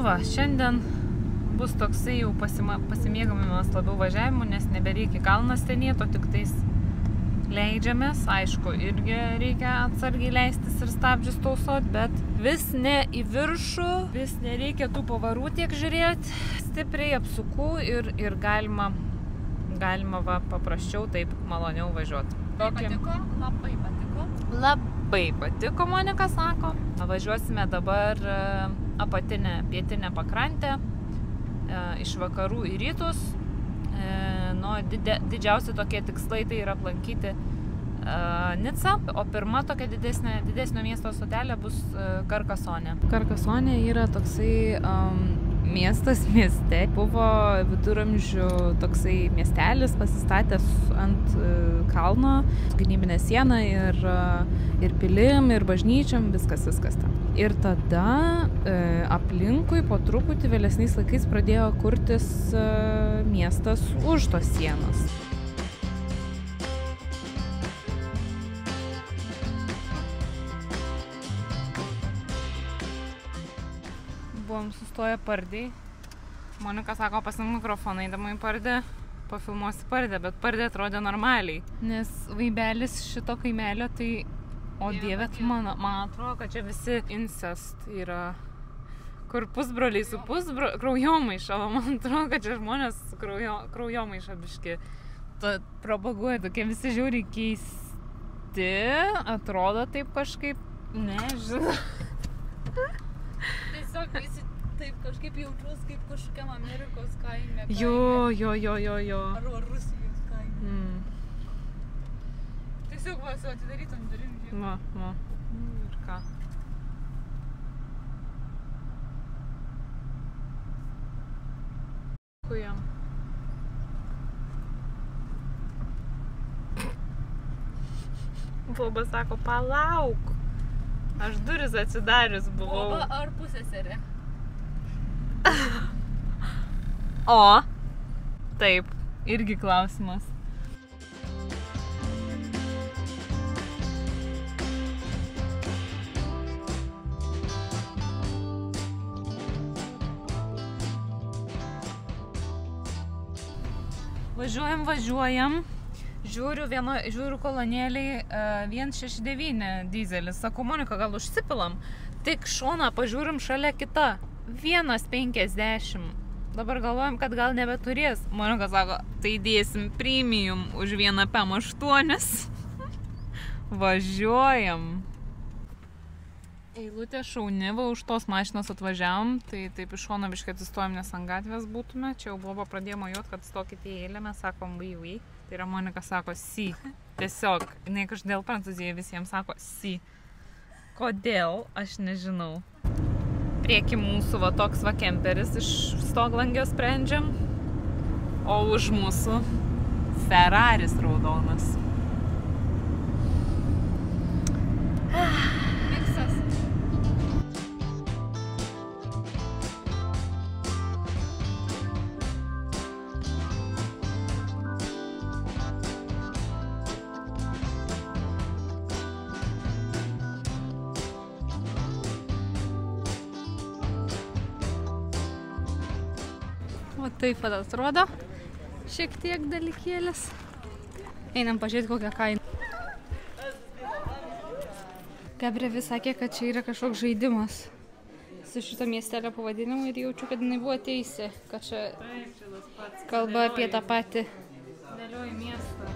va, šiandien bus toksai jau pasimėgavimas labiau važiavimu, nes nebereikia kalną stenėti, o tik tais leidžiamės. Aišku, irgi reikia atsargiai leistis ir stabdžius tausot, bet vis ne į viršų, vis nereikia tų pavarų tiek žiūrėti, stipriai apsukų ir galima va, paprasčiau taip maloniau važiuoti. Patiko? Labai patiko. Labai patiko, Monika sako. Važiuosime dabar apatinę pietinę pakrantę iš vakarų į rytus. Didžiausi tokie tikslai tai yra aplankyti Nicą, o pirma tokia didesnio miesto stotelė bus Karkasonė. Karkasonė yra toksai miestas mieste. Buvo viduramžių toksai miestelis pasistatęs ant kalno, gynybinę sieną ir pilim, ir bažnyčiom, viskas ten. Ir tada aplinkui po truputį vėlesniais laikais pradėjo kurtis miestas už tos sienos. Buvom sustoję Pardėj. Monika sako, pasimk mikrofoną, eidama į Pardę, pafilmuosi Pardę, bet Pardė atrodė normaliai. Nes vaibelis šito kaimelio, tai, o dieve, man atrodo, kad čia visi incest yra, kur pusbroliai su kraujomaiša, o man atrodo, kad čia žmonės su kraujomaiša biški propaguoja, tokie visi žiauriai keisti, atrodo taip kažkaip, nežinau. Tiesiog visi taip kažkaip jaučiuos kaip kažkokiam Amerikos kaime. Jo. Arba Rusijos kaime. Tiesiog va, su atidarytom durim. Va. Ir ką? Kujam. Boba sako, palauk. Aš duris atsidarius buvau. Boba ar pusseserė? O, taip, irgi klausimas. Važiuojam. Žiūriu kolonėliai 169 dizelis. Sako, Monika, gal užsipilam? Tik šoną pažiūrim šalia kita. 150. Dabar galvojam, kad gal nebeturės. Monika sako, tai dėsim premium už 1,8. Važiuojam. Eilutė šauni, va už tos mašinos atvažiavom. Tai taip iš šono biškai atsistojom, nes ant gatvės būtume. Čia jau buvo pradėjo mojuot, kad stokite į eilę. Mes sakom, vai. Tai yra Monika sako, si. Tiesiog, jinai kažkodėl Prancūzijoje visiems sako, si. Kodėl, aš nežinau. Prieki mūsų va toks va kemperis iš stoglangio sprendžiam, o už mūsų Ferraris raudonas. Miksas. O taip atrodo. Šiek tiek dalykėlis. Einam pažiūrėti kokią kainą. Gabriel vis sakė, kad čia yra kažkoks žaidimas su šito miestelio pavadinimu ir jaučiu, kad jinai buvo teisė, kad čia kalba apie tą patį. Dėlioji miestą.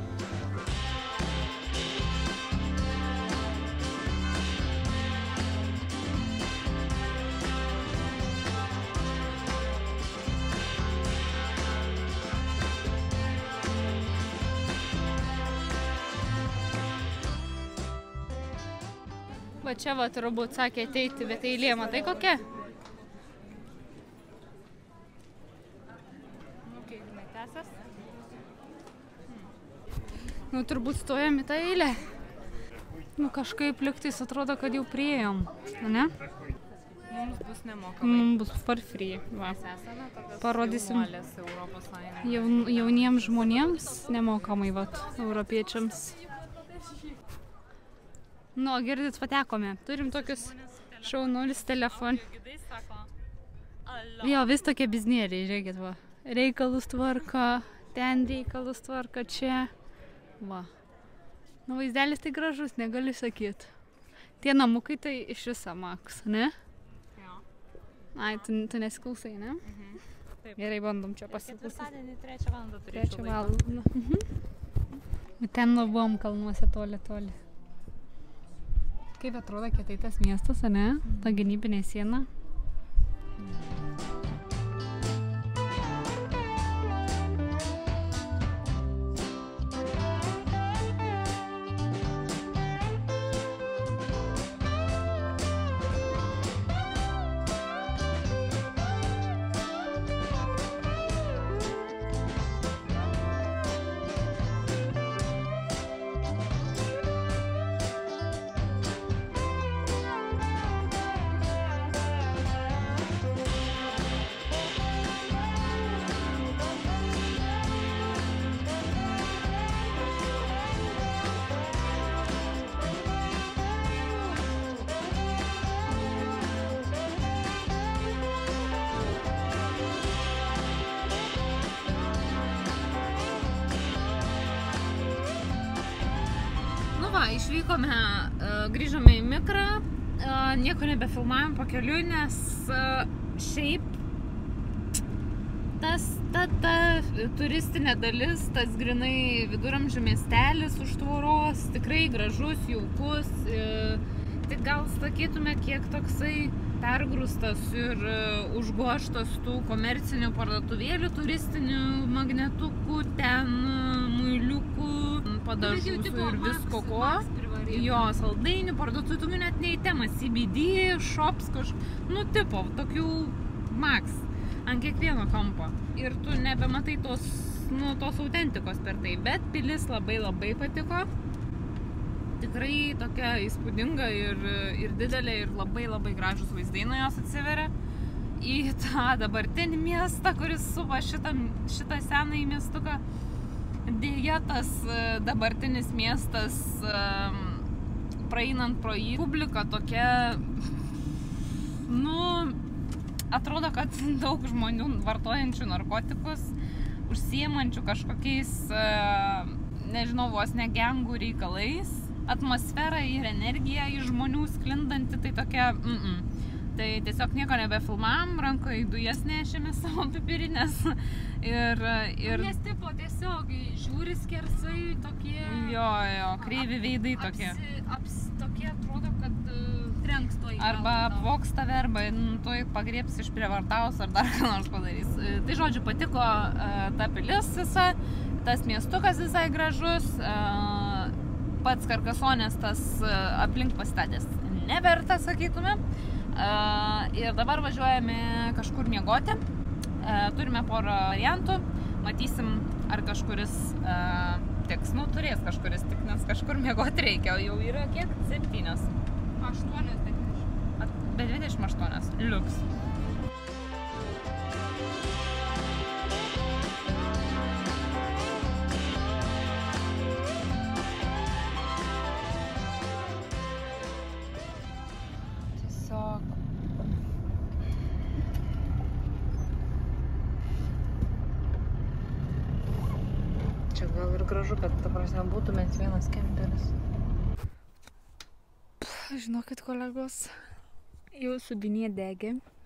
Va čia va turbūt sakė ateiti, bet eilė, matai kokia? Nu, turbūt stojam į tą eilę. Nu, kažkaip lygtais atrodo, kad jau priėjom, ne? Mums bus nemokamai. Mums bus for free, va. Mes esame tokios Parodysim Europos Sąjungos. jauniems žmonėms nemokamai, va, europiečiams. Nu, girdit, patekome. Turim tokius šaunulis telefon. Jo, vis tokie biznieriai, žiūrėkit, va. Reikalus tvarka, ten reikalus tvarka, čia. Va. Nu, vaizdelis tai gražus, negali sakyt. Tie namukai tai iš viso maks, ne? Jo. Ai, tu nesiklausai, ne? Taip. Gerai, bandom čia pasiklausyti. Ketvirtadienį 3 valandą turėčiau 3 laiko. valandą. Ten buvom kalnuose toli. Kaip atrodo kietai tas miestas, ne? Ta gynybinė siena. Išvykome, grįžome į Mikrą, nieko nebefilmavom po keliu, nes šiaip ta turistinė dalis, tas grinai viduramžių miestelis už tvoros, tikrai gražus, jaukus, tik gal sakytume, kiek toksai pergrūstas ir užgoštas tų komercinių parduotuvėlių, turistinių magnetukų, ten muiliukų, padažų ir visko ko. Jo, saldainių parduotuvių net neįtemas, CBD, shops nu tipo, tokių max ant kiekvieno kampo. Ir tu nebematai tos autentikos per tai, bet pilis labai patiko. Tikrai tokia įspūdinga ir didelė ir labai gražus vaizdai nuo jos atsiveria į tą dabartinį miestą, kuris supa šitą senąjį miestuką. Dėja, tas dabartinis miestas, praeinant pro jį, publika tokia, atrodo, kad daug žmonių vartojančių narkotikus, užsiimančių kažkokiais, nežinau, vos ne gengų reikalais, atmosfera ir energija iš žmonių sklindanti, tai tokia, Tai tiesiog nieko nebefilmavom, rankoje dujas nešėme savo pipirinės ir... Nes tipo tiesiog žiūri skersai tokie... Jo, kreivi veidai tokie. Tokie atrodo, kad trenks to į galvą. Arba apvoks tave, arba tuoj pagriebs išprievartaus ar dar ką nors padarys. Tai žodžiu, patiko ta pilis visa, tas miestukas visai gražus, pats Karkasonės tas aplink pasistatęs neverta, sakytume. Ir dabar važiuojame kažkur miegoti. Turime porą variantų. Matysim, ar kažkuris tiks. Turės kažkuris tik, nes kažkur miegoti reikia. Jau yra kiek? 7. 8, be 28. Liuks. Gal ir gražu, kad būtų bent vienas kemperis. Žinokit, kolegos, jau subinė degė.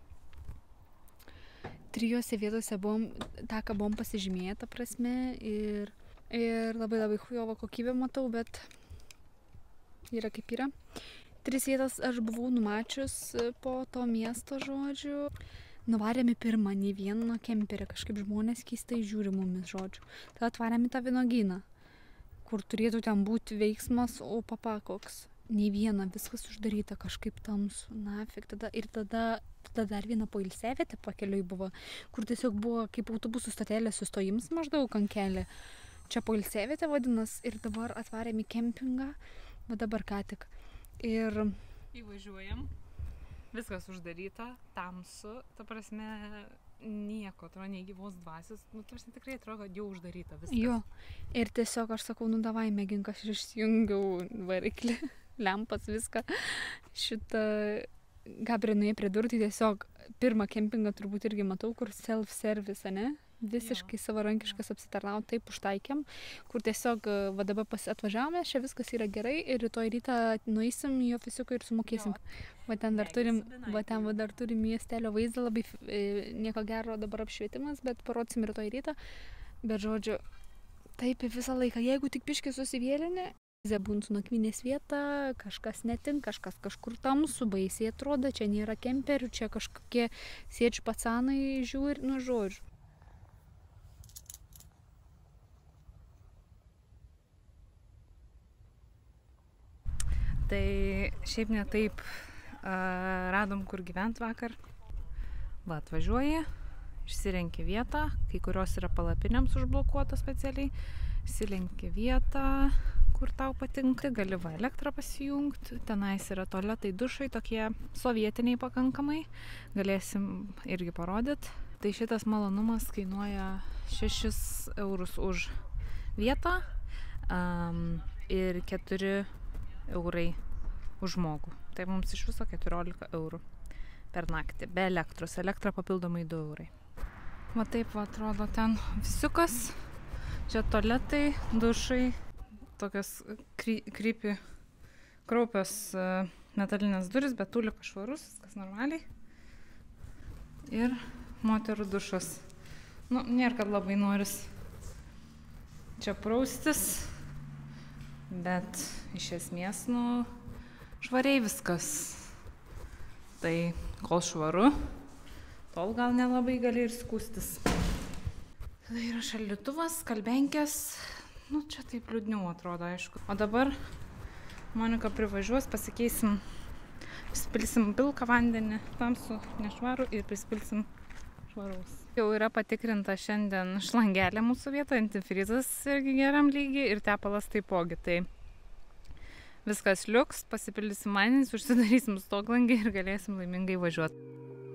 3 vietose taką buvom pasižymėję, ta prasme, ir labai chujovą kokybę matau, bet yra kaip yra. 3 vietas aš buvau numačius po to miesto, žodžiu. Nuvarėme pirmą, nei vieną kemperį, kažkaip žmonės keistai žiūri mumis, žodžiu. Tada atvarėme tą vynuogyną, kur turėtų ten būti veiksmas, o koks. Nei viena, viskas uždaryta, kažkaip tamsu, nafik. Tada dar viena poilsiavietė pakeliui buvo, kur tiesiog buvo kaip autobusų stotelė sustojims maždaug ant kelio. Čia poilsiavietė vadinas ir dabar atvarėme kempingą, va dabar ką tik. Ir įvažiuojam. Viskas uždaryta, tamsu, ta prasme, nieko, atrodo, nei gyvos dvasios, ta prasme, tikrai atrodo, kad jau uždaryta viskas. Jo, ir tiesiog aš sakau, davai mėgink, aš išjungiau variklį, lempas, viską. Gabrinui pridurti tiesiog pirmą kempingą turbūt irgi matau, kur self-service, ne? Visiškai savarankiškas apsitarnauti, taip užtaikėm, kur tiesiog va dabar atvažiavome, čia viskas yra gerai ir rytoj rytą nueisim į ofisiuką ir sumokėsim. Va ten dar turim miestelio vaizdą, labai nieko gero dabar apšvietimas, bet parodsim rytoj rytą. Bet žodžiu, taip visą laiką, jeigu tik piškiai susivėlinė, būntų nakvynės vieta, kažkas netinka, kažkas kažkur tamsu, baisiai atrodo, čia nėra kemperių, čia kažkokie sėdžių pacanai žiūri, nu žodžiu. Tai šiaip ne taip radom, kur gyvent vakar. Va, atvažiuoji, išsirenki vietą, kai kurios yra palapinėms užblokuotos specialiai, išsirenki vietą, kur tau patinka, gali va elektrą pasijungti, tenais yra tualetai, dušai, tokie sovietiniai pakankamai, galėsim irgi parodyti. Tai šitas malonumas kainuoja 6 eurus už vietą ir 4 eurai už žmogų. Tai mums iš viso 14 eurų per naktį, be elektros, elektra papildomai 2 eurai. Va taip va atrodo ten visiukas, čia tualetai, dušai, tokios kraupios metalinės duris, bet tūlika švarus, viskas normaliai. Ir moterų dušas. Nu, nėra, kad labai noris čia praustis, bet iš esmės, nu, švariai viskas. Tai kol švaru, tol gal nelabai gali ir skūstis. Tai yra šaldytuvas, kalbenkės. Nu, čia taip liūdniau atrodo, aišku. O dabar Monika privažiuos, pasikeisim, prispilsim pilką vandenį, tamsų, nešvarų ir prispilsim švaraus. Jau yra patikrinta šiandien šlangelė mūsų vieta, antifrizas irgi geram lygiai ir tepalas taipogi. Tai viskas liuks, pasipildysim vandenį, užsidarysim stoglangį ir galėsim laimingai važiuoti.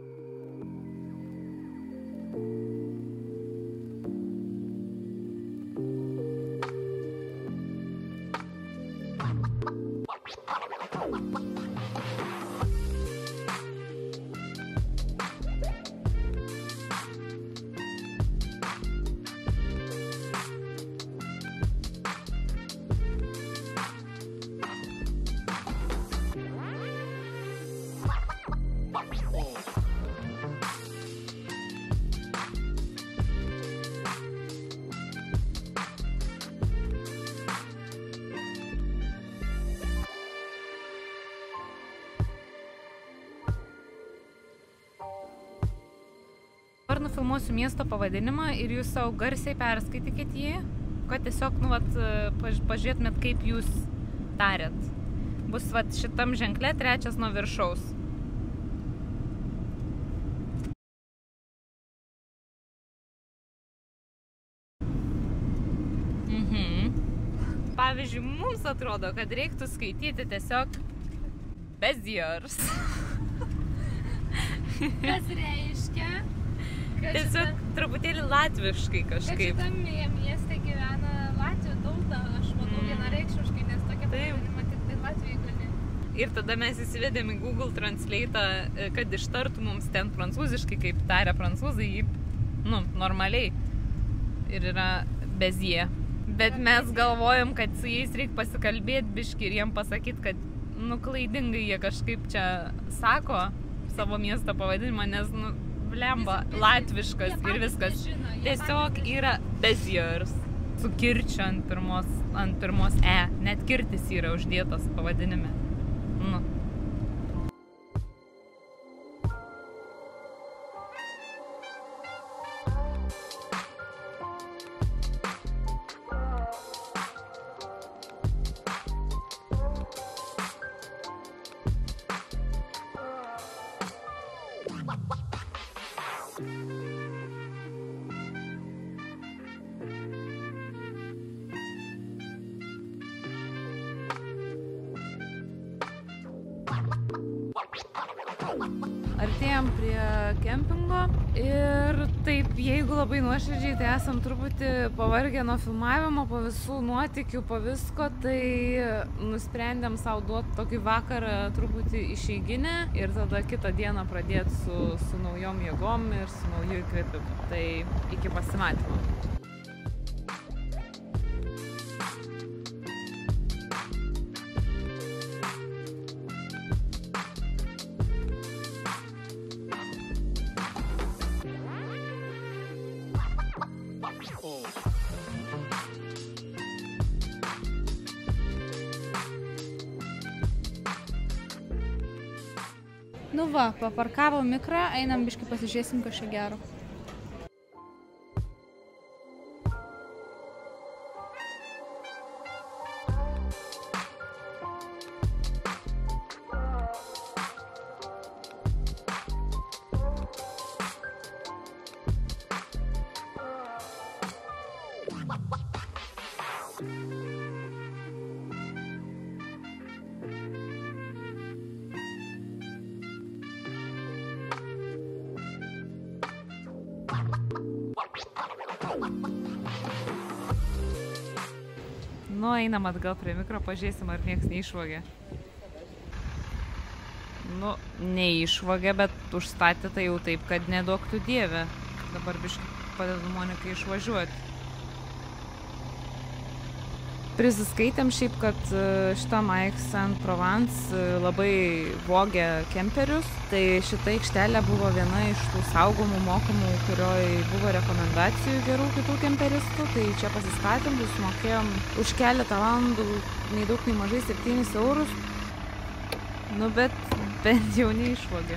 Dabar nufilmuosiu miesto pavadinimą ir jūs savo garsiai perskaitykit jį, kad tiesiog, nu, vat, pažiūrėtumėt, kaip jūs tarėt. Bus, vat, šitam ženkle 3 nuo viršaus. Pavyzdžiui, mums atrodo, kad reiktų skaityti tiesiog Beziers. Kas reiškia? Tiesiog truputėlį latviškai kažkaip. Kad šitam mieste gyvena latvių tauta, aš manau vienareikšmiškai, nes tokia pavadinimą tik tai Latvijai gali. Ir tada mes įsivedėm į Google Translate, kad ištartų mums ten prancūziškai, kaip taria prancūzai, jį, nu, normaliai. Ir yra Bezier. Bet mes galvojom, kad su jais reikia pasikalbėti biškį ir jiem pasakyti, kad, nu, klaidingai jie kažkaip čia sako savo miesto pavadinimą, nes, nu, blemba, latviškas ir viskas. Tiesiog yra Beziers. Su kirčiu ant pirmos E. Net kirtis yra uždėtas pavadinime. Nu. Artėjom prie kempingo ir taip, jeigu labai nuoširdžiai, tai esam truputį pavargę nuo filmavimo, po visų nuotykių, po visko, tai nusprendėm savo duoti tokį vakarą truputį išeiginę ir tada kitą dieną pradėti su naujom jėgom ir su nauju įkvėpimu. Tai iki pasimatymo. Nu va, paparkavom mikrą, einam biškai pasižiūrėsim kažką gero. Nu, einam atgal prie mikro, pažiūrėsim, ar nieks neišvogė. Nu, neišvogė, bet užstatė tai jau taip, kad neduok tu dieve. Dabar biškai padedu Monikai išvažiuoti. Prisiskaitėm šiaip, kad šitam Aix-en-Provence labai vogia kemperius. Tai šita aikštelė buvo viena iš tų saugomų mokamų, kurioj buvo rekomendacijų gerų kitų kemperistų. Tai čia pasistatėm, tai sumokėjom už keletą valandų, nei daug, nei mažai 7 eurus. Nu, bet bent jau neišvogė.